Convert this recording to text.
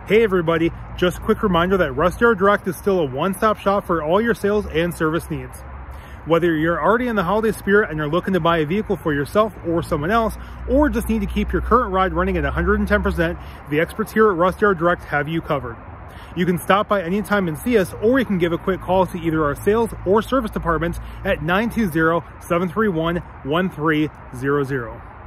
Hey everybody, just a quick reminder that Russ Darrow Direct is still a one-stop shop for all your sales and service needs. Whether you're already in the holiday spirit and you're looking to buy a vehicle for yourself or someone else, or just need to keep your current ride running at 110%, the experts here at Russ Darrow Direct have you covered. You can stop by anytime and see us, or you can give a quick call to either our sales or service departments at 920-731-1300.